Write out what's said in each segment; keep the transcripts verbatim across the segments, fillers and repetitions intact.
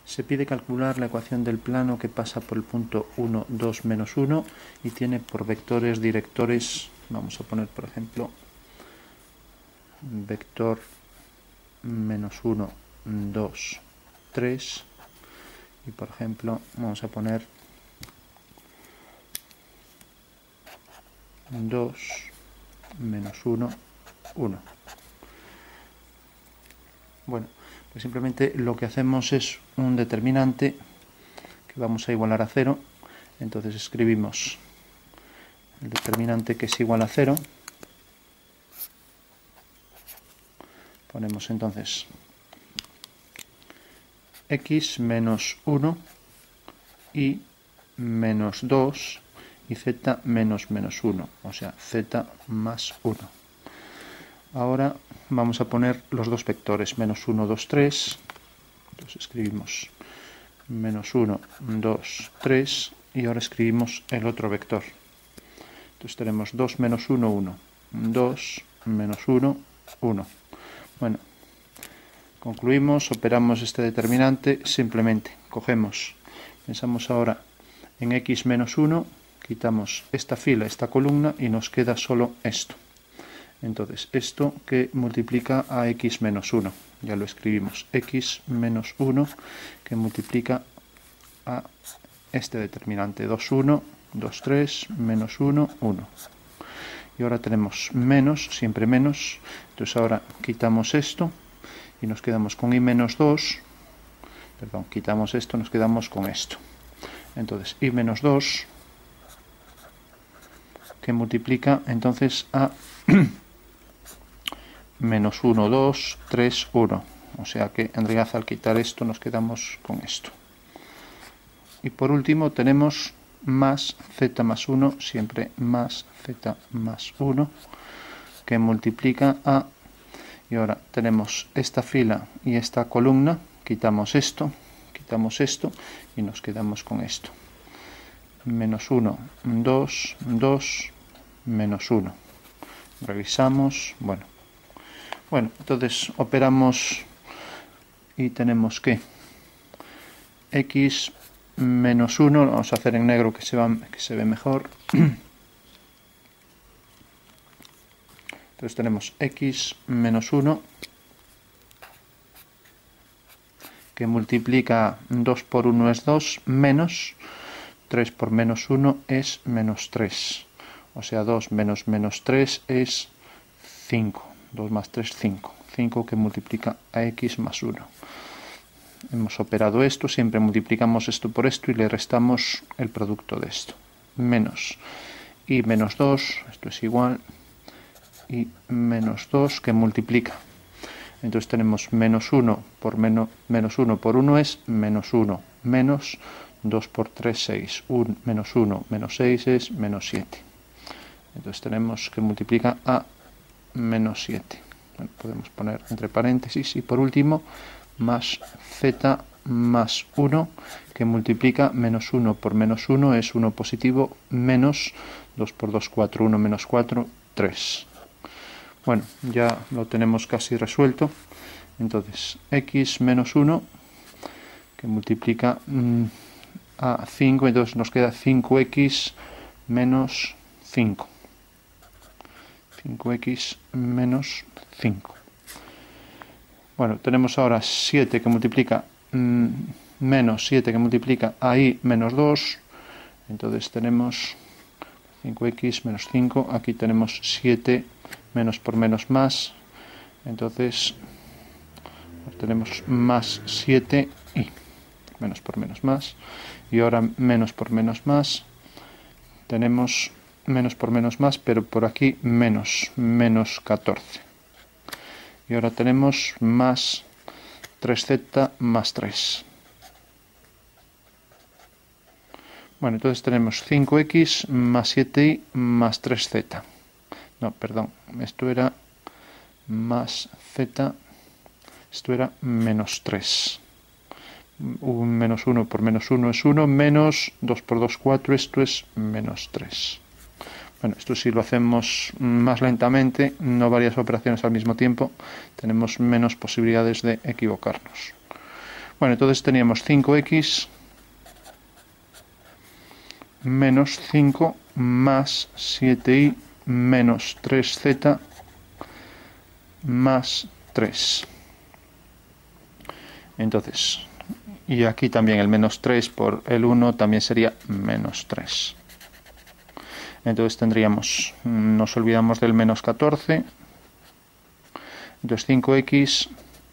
Se pide calcular la ecuación del plano que pasa por el punto uno, dos, menos uno y tiene por vectores directores, vamos a poner por ejemplo, vector menos uno, dos, tres y por ejemplo vamos a poner dos, menos uno, uno. Bueno, pues simplemente lo que hacemos es un determinante que vamos a igualar a cero. Entonces escribimos el determinante que es igual a cero. Ponemos entonces x menos uno y menos dos y z menos menos uno, o sea, z más uno. Ahora vamos a poner los dos vectores, menos uno, dos, tres. Entonces escribimos menos uno, dos, tres y ahora escribimos el otro vector. Entonces tenemos dos menos uno, uno, dos menos uno, uno. Bueno, concluimos, operamos este determinante, simplemente cogemos, pensamos ahora en x menos uno, quitamos esta fila, esta columna y nos queda solo esto. Entonces, esto que multiplica a x menos uno, ya lo escribimos, x menos uno que multiplica a este determinante, dos, uno, dos, tres, menos uno, uno. Y ahora tenemos menos, siempre menos, entonces ahora quitamos esto y nos quedamos con y menos dos, perdón, quitamos esto, nos quedamos con esto. Entonces, y menos dos que multiplica entonces a menos uno, dos, tres, uno. O sea que en realidad al quitar esto nos quedamos con esto. Y por último tenemos más z más uno, siempre más z más uno, que multiplica a, y ahora tenemos esta fila y esta columna, quitamos esto, quitamos esto y nos quedamos con esto. Menos uno, dos, dos, menos uno. Revisamos, bueno. Bueno, entonces operamos y tenemos que x menos uno, lo vamos a hacer en negro que se, va, que se ve mejor. Entonces tenemos x menos uno que multiplica dos por uno es dos, menos tres por menos uno es menos tres. O sea, dos menos menos tres es cinco. dos más tres, cinco. cinco que multiplica a x más uno. Hemos operado esto, siempre multiplicamos esto por esto y le restamos el producto de esto. Menos y menos dos, esto es igual, y menos dos que multiplica. Entonces tenemos menos uno por menos, menos uno por uno es menos uno, menos dos por tres, seis. Un, menos uno menos seis es menos siete. Entonces tenemos que multiplica a menos siete. Bueno, podemos poner entre paréntesis y por último más z más uno que multiplica menos uno por menos uno es uno positivo, menos dos por dos, cuatro, uno menos cuatro, tres. Bueno, ya lo tenemos casi resuelto. Entonces x menos uno que multiplica mm, a cinco, entonces nos queda cinco x menos cinco. cinco x menos cinco. Bueno, tenemos ahora siete que multiplica mmm, menos siete que multiplica a y menos dos. Entonces tenemos cinco x menos cinco. Aquí tenemos siete menos por menos más. Entonces tenemos más siete y menos por menos más. Y ahora menos por menos más. Tenemos menos por menos más, pero por aquí menos, menos catorce. Y ahora tenemos más tres z más tres. Bueno, entonces tenemos cinco x más siete y más tres z. No, perdón, esto era más z, esto era menos tres. Un menos uno por menos uno es uno, menos dos por dos, cuatro, esto es menos tres. Bueno, esto si lo hacemos más lentamente, no varias operaciones al mismo tiempo, tenemos menos posibilidades de equivocarnos. Bueno, entonces teníamos cinco equis menos cinco más siete y menos tres zeta más tres. Entonces, y aquí también el menos tres por el uno también sería menos tres. Entonces tendríamos, nos olvidamos del menos catorce. Entonces cinco equis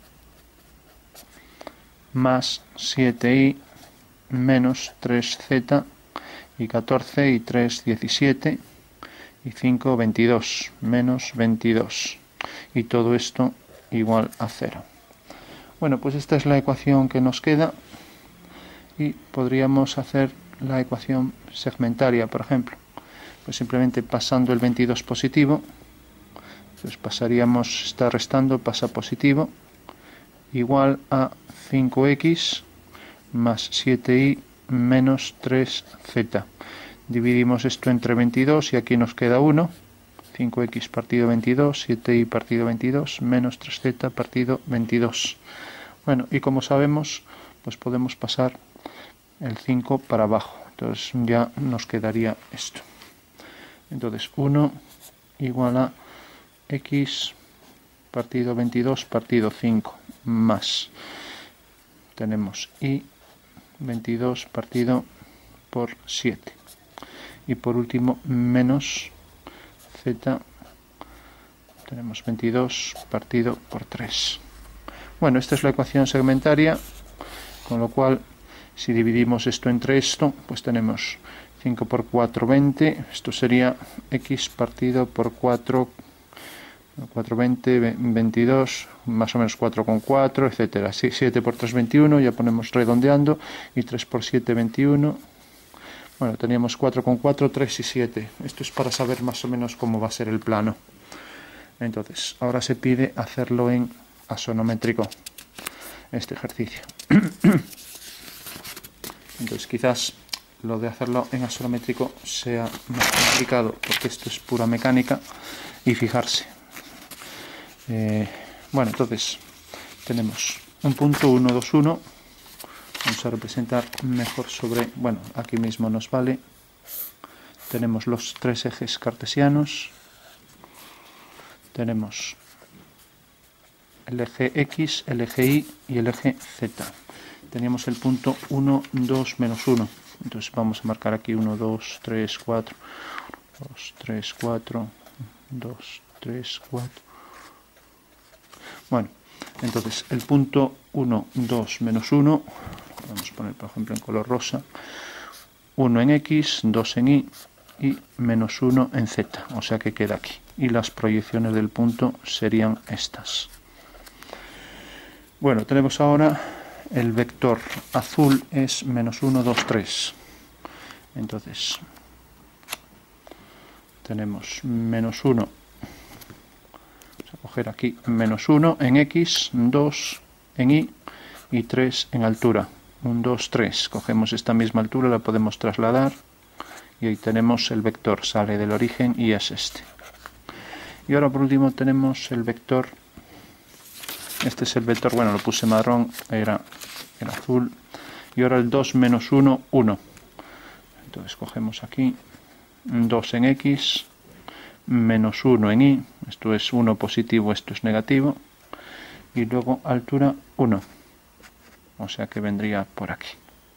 más siete y menos tres zeta y catorce y tres, diecisiete y cinco, veintidós, menos veintidós. Y todo esto igual a cero. Bueno, pues esta es la ecuación que nos queda y podríamos hacer la ecuación segmentaria, por ejemplo. Pues simplemente pasando el veintidós positivo, pues pasaríamos, está restando, pasa positivo, igual a cinco equis más siete y menos tres zeta. Dividimos esto entre veintidós y aquí nos queda uno. cinco equis partido veintidós, siete y partido veintidós, menos tres zeta partido veintidós. Bueno, y como sabemos, pues podemos pasar el cinco para abajo. Entonces ya nos quedaría esto. Entonces uno igual a x partido veintidós partido cinco más. Tenemos y veintidós partido por siete. Y por último, menos z, tenemos veintidós partido por tres. Bueno, esta es la ecuación segmentaria, con lo cual, si dividimos esto entre esto, pues tenemos cinco por cuatro, veinte. Esto sería x partido por cuatro, cuatro, veinte, veintidós, más o menos cuatro con cuatro, etcétera. siete por tres, veintiuno, ya ponemos redondeando, y tres por siete, veintiuno. Bueno, teníamos cuatro con cuatro, tres y siete. Esto es para saber más o menos cómo va a ser el plano. Entonces, ahora se pide hacerlo en axonométrico, este ejercicio. Entonces, quizás lo de hacerlo en axonométrico sea más complicado, porque esto es pura mecánica, y fijarse. Eh, bueno, entonces, tenemos un punto uno, dos, uno. Vamos a representar mejor sobre, bueno, aquí mismo nos vale. Tenemos los tres ejes cartesianos. Tenemos el eje X, el eje Y y el eje Z. Teníamos el punto uno, dos, menos uno. Entonces vamos a marcar aquí uno, dos, tres, cuatro. dos, tres, cuatro. dos, tres, cuatro. Bueno, entonces el punto uno, dos, menos uno. Vamos a poner, por ejemplo, en color rosa. uno en X, dos en Y y menos uno en Z. O sea que queda aquí. Y las proyecciones del punto serían estas. Bueno, tenemos ahora el vector azul es menos uno, dos, tres. Entonces, tenemos menos uno. Vamos a coger aquí menos uno en X, dos en Y y tres en altura. uno, dos, tres. Cogemos esta misma altura, la podemos trasladar y ahí tenemos el vector, sale del origen y es este. Y ahora por último tenemos el vector, este es el vector, bueno, lo puse marrón, era el azul, y ahora el dos menos uno, uno. Entonces cogemos aquí dos en X, menos uno en Y, esto es uno positivo, esto es negativo, y luego altura uno. O sea que vendría por aquí.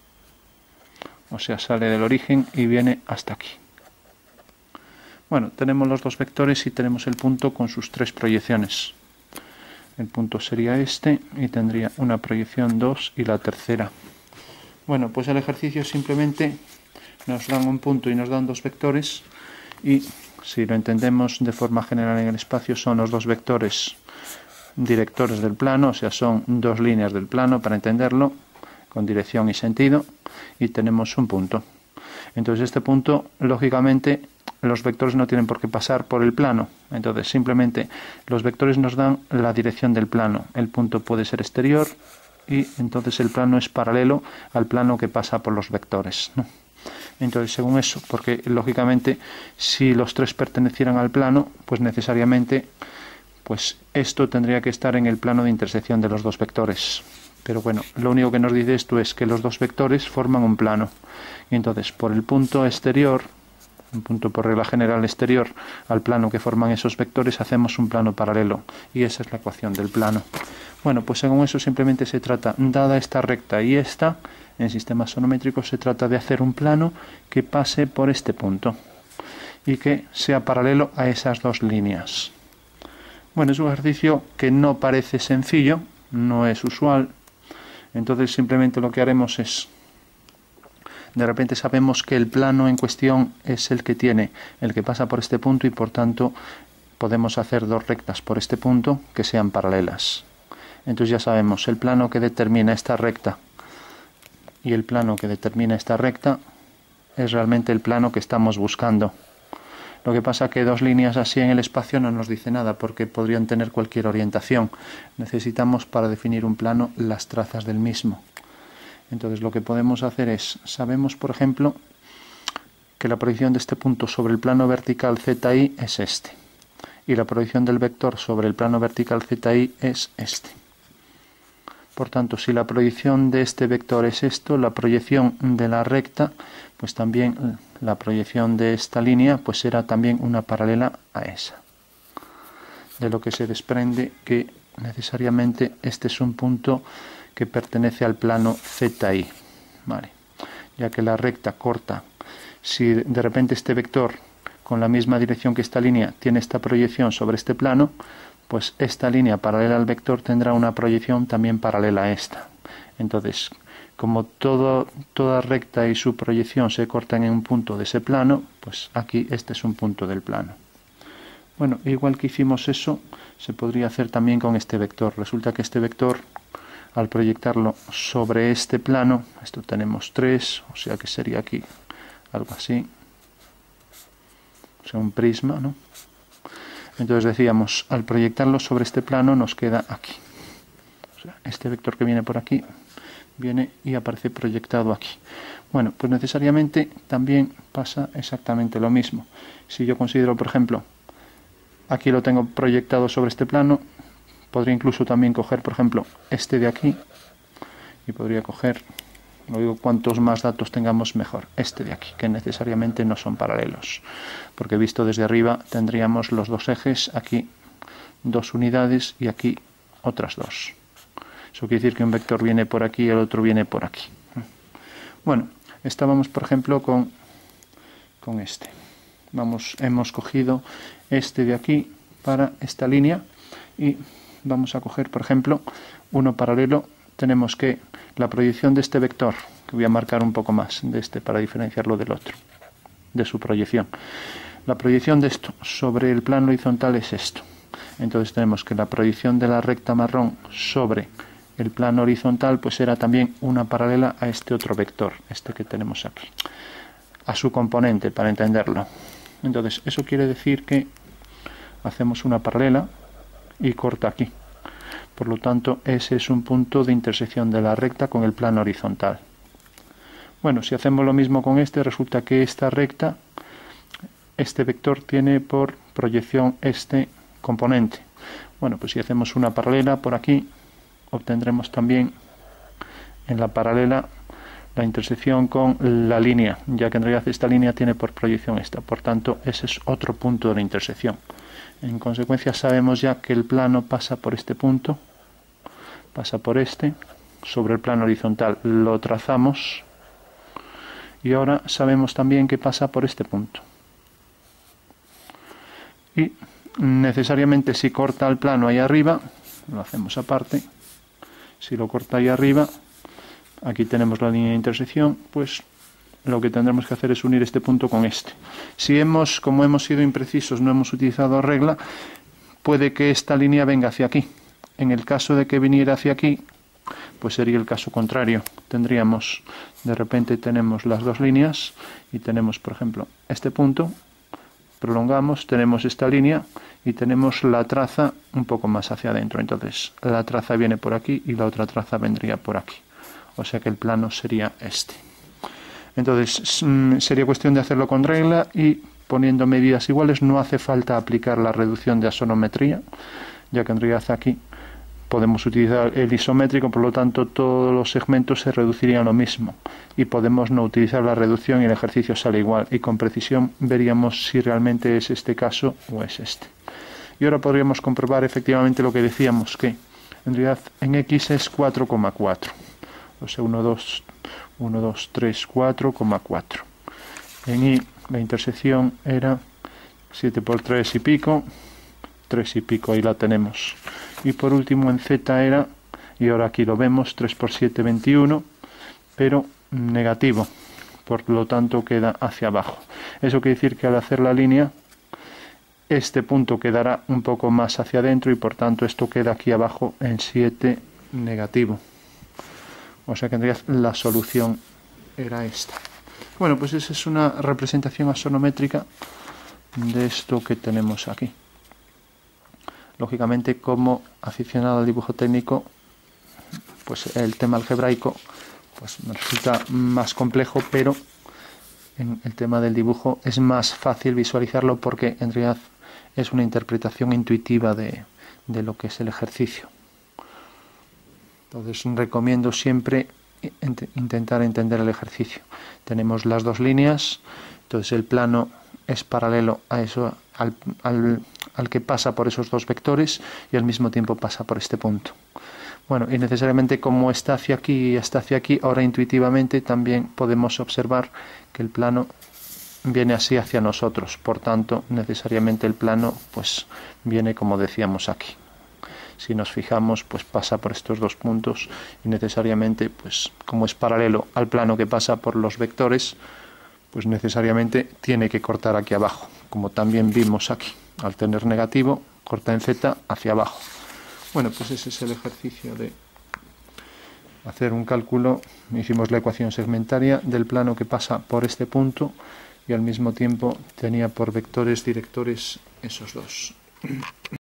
O sea, sale del origen y viene hasta aquí. Bueno, tenemos los dos vectores y tenemos el punto con sus tres proyecciones. El punto sería este y tendría una proyección dos y la tercera. Bueno, pues el ejercicio simplemente nos dan un punto y nos dan dos vectores. Y si lo entendemos de forma general en el espacio, son los dos vectores directores del plano, o sea, son dos líneas del plano para entenderlo, con dirección y sentido, y tenemos un punto. Entonces este punto, lógicamente, los vectores no tienen por qué pasar por el plano, entonces simplemente los vectores nos dan la dirección del plano. El punto puede ser exterior y entonces el plano es paralelo al plano que pasa por los vectores, ¿no? Entonces, según eso, porque lógicamente si los tres pertenecieran al plano, pues necesariamente pues esto tendría que estar en el plano de intersección de los dos vectores, Pero bueno, lo único que nos dice esto es que los dos vectores forman un plano. Y entonces, por el punto exterior, un punto por regla general exterior al plano que forman esos vectores, hacemos un plano paralelo. Y esa es la ecuación del plano. Bueno, pues según eso simplemente se trata, dada esta recta y esta, en sistemas sonométricos se trata de hacer un plano que pase por este punto y que sea paralelo a esas dos líneas. Bueno, es un ejercicio que no parece sencillo, no es usual. Entonces simplemente lo que haremos es, de repente sabemos que el plano en cuestión es el que tiene, el que pasa por este punto, y por tanto podemos hacer dos rectas por este punto que sean paralelas. Entonces ya sabemos, el plano que determina esta recta y el plano que determina esta recta es realmente el plano que estamos buscando. Lo que pasa que dos líneas así en el espacio no nos dice nada, porque podrían tener cualquier orientación. Necesitamos para definir un plano las trazas del mismo. Entonces lo que podemos hacer es, sabemos por ejemplo que la proyección de este punto sobre el plano vertical Z I es este, y la proyección del vector sobre el plano vertical Z I es este. Por tanto, si la proyección de este vector es esto, la proyección de la recta, pues también la proyección de esta línea pues será también una paralela a esa. De lo que se desprende que necesariamente este es un punto que pertenece al plano Z I, ¿vale? Ya que la recta corta, si de repente este vector con la misma dirección que esta línea tiene esta proyección sobre este plano, pues esta línea paralela al vector tendrá una proyección también paralela a esta. Entonces, como todo, toda recta y su proyección se cortan en un punto de ese plano, pues aquí este es un punto del plano. Bueno, igual que hicimos eso, se podría hacer también con este vector. Resulta que este vector, al proyectarlo sobre este plano, esto tenemos tres, o sea que sería aquí algo así, o sea, un prisma, ¿no? Entonces decíamos, al proyectarlo sobre este plano nos queda aquí. O sea, este vector que viene por aquí, viene y aparece proyectado aquí. Bueno, pues necesariamente también pasa exactamente lo mismo. Si yo considero, por ejemplo, aquí lo tengo proyectado sobre este plano, podría incluso también coger, por ejemplo, este de aquí, y podría coger, lo digo, cuantos más datos tengamos mejor, este de aquí, que necesariamente no son paralelos, porque visto desde arriba tendríamos los dos ejes, aquí dos unidades y aquí otras dos. Eso quiere decir que un vector viene por aquí y el otro viene por aquí. Bueno, estábamos por ejemplo con, con este. Vamos, hemos cogido este de aquí para esta línea y vamos a coger, por ejemplo, uno paralelo. Tenemos que la proyección de este vector, que voy a marcar un poco más de este para diferenciarlo del otro, de su proyección. La proyección de esto sobre el plano horizontal es esto. Entonces tenemos que la proyección de la recta marrón sobre el plano horizontal pues era también una paralela a este otro vector, este que tenemos aquí, a su componente, para entenderlo. Entonces eso quiere decir que hacemos una paralela y corta aquí. Por lo tanto, ese es un punto de intersección de la recta con el plano horizontal. Bueno, si hacemos lo mismo con este, resulta que esta recta, este vector tiene por proyección este componente. Bueno, pues si hacemos una paralela por aquí, obtendremos también en la paralela la intersección con la línea, ya que en realidad esta línea tiene por proyección esta. Por tanto, ese es otro punto de la intersección. En consecuencia, sabemos ya que el plano pasa por este punto, pasa por este, sobre el plano horizontal lo trazamos, y ahora sabemos también que pasa por este punto. Y necesariamente si corta el plano ahí arriba, lo hacemos aparte, si lo corta ahí arriba, aquí tenemos la línea de intersección, pues lo que tendremos que hacer es unir este punto con este. Si hemos, como hemos sido imprecisos, no hemos utilizado regla, puede que esta línea venga hacia aquí. En el caso de que viniera hacia aquí, pues sería el caso contrario. Tendríamos, de repente tenemos las dos líneas y tenemos, por ejemplo, este punto, prolongamos, tenemos esta línea y tenemos la traza un poco más hacia adentro. Entonces, la traza viene por aquí y la otra traza vendría por aquí. O sea que el plano sería este. Entonces, sería cuestión de hacerlo con regla y poniendo medidas iguales. No hace falta aplicar la reducción de asonometría, ya que en realidad aquí podemos utilizar el isométrico, por lo tanto todos los segmentos se reducirían lo mismo y podemos no utilizar la reducción y el ejercicio sale igual, y con precisión veríamos si realmente es este caso o es este. Y ahora podríamos comprobar efectivamente lo que decíamos, que en realidad en X es cuatro coma cuatro, o sea uno, dos, uno, dos, tres, cuatro coma cuatro. En Y la intersección era siete por tres y pico, tres y pico, ahí la tenemos. Y por último en Z era, y ahora aquí lo vemos, tres por siete, veintiuno, pero negativo, por lo tanto queda hacia abajo. Eso quiere decir que al hacer la línea, este punto quedará un poco más hacia adentro y por tanto esto queda aquí abajo en siete negativo. O sea que en realidad la solución era esta. Bueno, pues esa es una representación axonométrica de esto que tenemos aquí. Lógicamente, como aficionado al dibujo técnico, pues el tema algebraico pues me resulta más complejo, pero en el tema del dibujo es más fácil visualizarlo porque en realidad es una interpretación intuitiva de, de lo que es el ejercicio. Entonces recomiendo siempre intentar entender el ejercicio. Tenemos las dos líneas, entonces el plano es paralelo a eso, al, al, al que pasa por esos dos vectores y al mismo tiempo pasa por este punto. Bueno, y necesariamente como está hacia aquí y está hacia aquí, ahora intuitivamente también podemos observar que el plano viene así hacia nosotros, por tanto necesariamente el plano pues viene como decíamos aquí. Si nos fijamos, pues pasa por estos dos puntos y necesariamente, pues como es paralelo al plano que pasa por los vectores, pues necesariamente tiene que cortar aquí abajo, como también vimos aquí. Al tener negativo, corta en Z hacia abajo. Bueno, pues ese es el ejercicio de hacer un cálculo. Hicimos la ecuación segmentaria del plano que pasa por este punto y al mismo tiempo tenía por vectores directores esos dos.